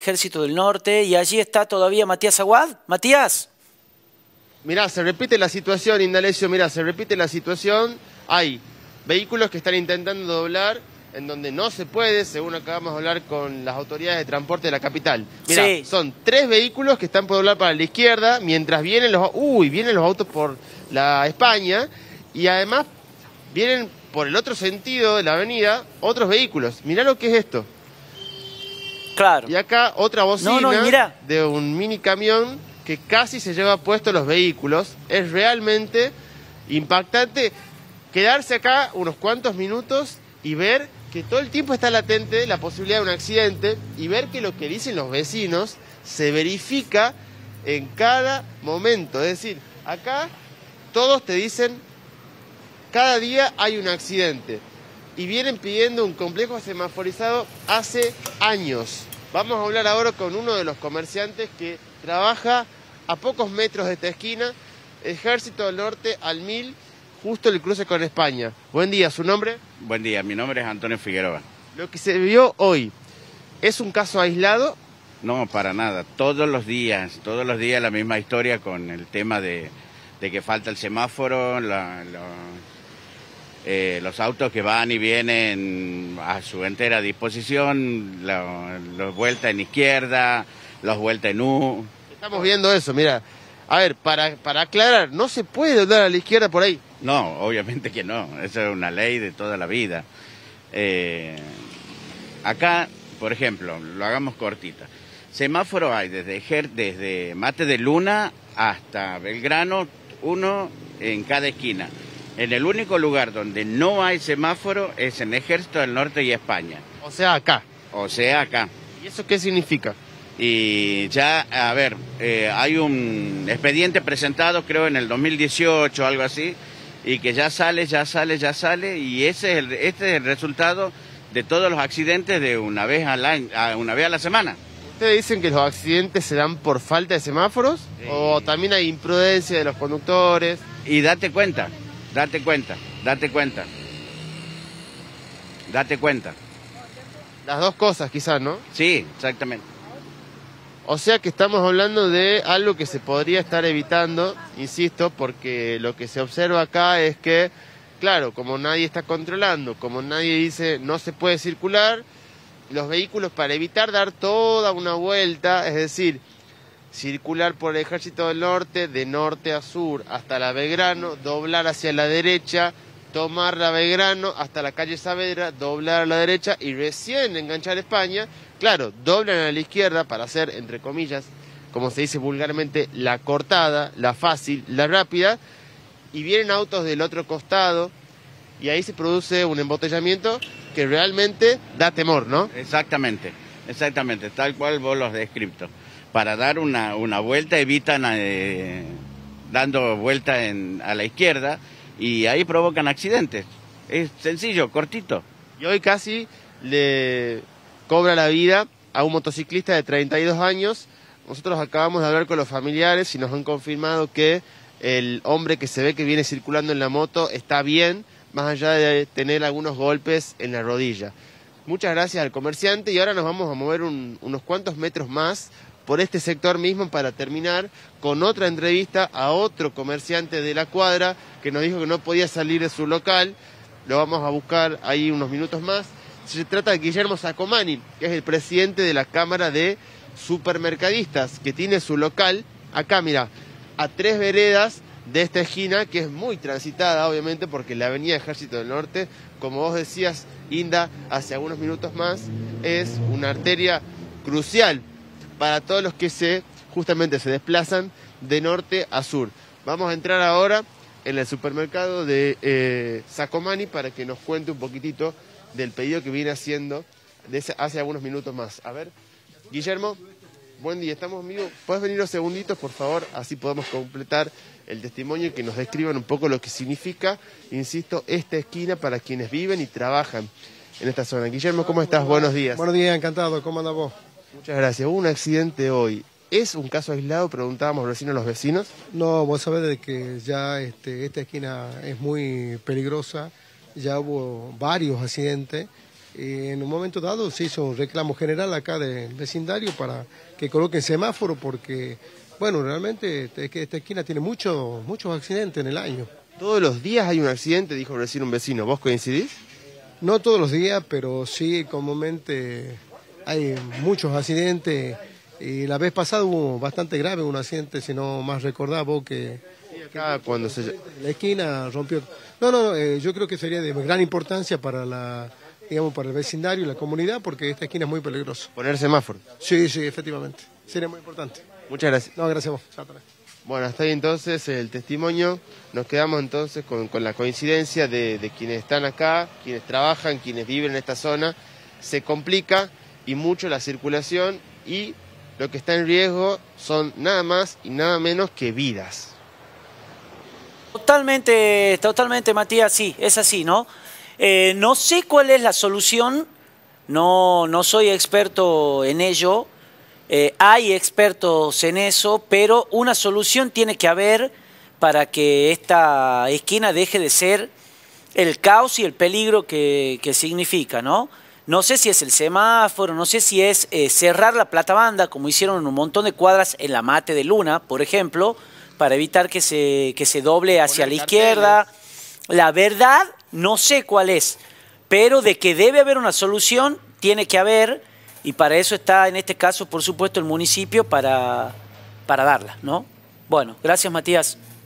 Ejército del Norte y allí está todavía Matías Aguad. Matías. Mirá, se repite la situación, Indalecio, mirá, se repite la situación. Hay vehículos que están intentando doblar en donde no se puede, según acabamos de hablar con las autoridades de transporte de la capital. Mirá, Sí. son 3 vehículos que están por doblar para la izquierda, mientras vienen vienen los autos por la España, y además vienen por el otro sentido de la avenida otros vehículos. Mirá lo que es esto. Claro. Y acá otra bocina y mirá. de un mini camión que casi se lleva puesto los vehículos. Es realmente impactante quedarse acá unos cuantos minutos y ver que todo el tiempo está latente la posibilidad de un accidente y ver que lo que dicen los vecinos se verifica en cada momento. Es decir, acá todos te dicen, cada día hay un accidente y vienen pidiendo un complejo semaforizado hace años. Vamos a hablar ahora con uno de los comerciantes que trabaja a pocos metros de esta esquina, Ejército del Norte al 1000, justo el cruce con España. Buen día, ¿su nombre? Buen día, mi nombre es Antonio Figueroa. Lo que se vio hoy, ¿es un caso aislado? No, para nada. Todos los días la misma historia con el tema de que falta el semáforo, los autos que van y vienen a su entera disposición, los vueltas en izquierda, los vueltas en U. Estamos viendo eso, mira. A ver, para aclarar, no se puede doblar a la izquierda por ahí. No, obviamente que no. Eso es una ley de toda la vida. Acá, por ejemplo, lo hagamos cortita. Semáforo hay desde Mate de Luna hasta Belgrano, uno en cada esquina. En el único lugar donde no hay semáforo es en Ejército del Norte y España. O sea, acá. O sea, acá. ¿Y eso qué significa? Y ya, a ver, hay un expediente presentado, creo, en el 2018 o algo así, y que ya sale, y este es el resultado de todos los accidentes de una vez a la semana. ¿Ustedes dicen que los accidentes se dan por falta de semáforos? Sí. ¿O también hay imprudencia de los conductores? Y date cuenta. Las dos cosas quizás, ¿no? Sí, exactamente. O sea que estamos hablando de algo que se podría estar evitando, insisto, porque lo que se observa acá es que, claro, como nadie está controlando, como nadie dice no se puede circular, los vehículos para evitar dar toda una vuelta, es decir, circular por el Ejército del Norte, de norte a sur hasta la Belgrano, doblar hacia la derecha, tomar la Belgrano hasta la calle Saavedra, doblar a la derecha y recién enganchar España. Claro, doblan a la izquierda para hacer, entre comillas, como se dice vulgarmente, la cortada, la fácil, la rápida, y vienen autos del otro costado y ahí se produce un embotellamiento que realmente da temor, ¿no? Exactamente, tal cual vos lo has descrito. Para dar una vuelta evitan dando vuelta a la izquierda y ahí provocan accidentes. Es sencillo, cortito. Y hoy casi le cobra la vida a un motociclista de 32 años. Nosotros acabamos de hablar con los familiares y nos han confirmado que el hombre que se ve que viene circulando en la moto está bien, más allá de tener algunos golpes en la rodilla. Muchas gracias al comerciante y ahora nos vamos a mover unos cuantos metros más por este sector mismo para terminar con otra entrevista a otro comerciante de la cuadra que nos dijo que no podía salir de su local. Lo vamos a buscar ahí unos minutos más. Se trata de Guillermo Sacomani, que es el presidente de la Cámara de Supermercadistas, que tiene su local acá, mira, a 3 veredas de esta esquina, que es muy transitada, obviamente, porque la avenida Ejército del Norte, como vos decías, Inda, hace algunos minutos más, es una arteria crucial para todos los que justamente se desplazan de norte a sur. Vamos a entrar ahora en el supermercado de Sacomani para que nos cuente un poquitito del pedido que viene haciendo hace algunos minutos más. A ver, Guillermo, buen día, estamos amigos. ¿Puedes venir unos segunditos, por favor? Así podemos completar el testimonio y que nos describan un poco lo que significa, insisto, esta esquina para quienes viven y trabajan en esta zona. Guillermo, ¿cómo estás? Buenos días. Buenos días, encantado. ¿Cómo andas vos? Muchas gracias. Hubo un accidente hoy. ¿Es un caso aislado? Preguntábamos recién a los vecinos. No, vos sabés de que ya esta esquina es muy peligrosa. Ya hubo varios accidentes. en un momento dado se hizo un reclamo general acá del vecindario para que coloquen semáforo porque, bueno, realmente es que esta esquina tiene muchos accidentes en el año. Todos los días hay un accidente, dijo recién un vecino. ¿Vos coincidís? No todos los días, pero sí comúnmente hay muchos accidentes. Y la vez pasada hubo bastante grave un accidente, si no más recordás vos que... Y acá cuando se... La esquina rompió... No, yo creo que sería de gran importancia para digamos, para el vecindario y la comunidad, porque esta esquina es muy peligrosa. Poner semáforo. Sí, efectivamente. Sería muy importante. Muchas gracias. No, gracias a vos. Chao, bueno, hasta ahí entonces el testimonio. Nos quedamos entonces con la coincidencia de quienes están acá, quienes trabajan, quienes viven en esta zona. Se complica y mucho la circulación y lo que está en riesgo son nada más y nada menos que vidas. Totalmente, Matías, sí, es así, ¿no? No sé cuál es la solución, no soy experto en ello, hay expertos en eso, pero una solución tiene que haber para que esta esquina deje de ser el caos y el peligro que significa, ¿no? No sé si es el semáforo, no sé si es cerrar la platabanda, como hicieron en un montón de cuadras en la Mate de Luna, por ejemplo, para evitar que se doble hacia la izquierda. La verdad, no sé cuál es, pero de que debe haber una solución, tiene que haber, y para eso está, en este caso, por supuesto, el municipio para darla, ¿no? Bueno, gracias, Matías.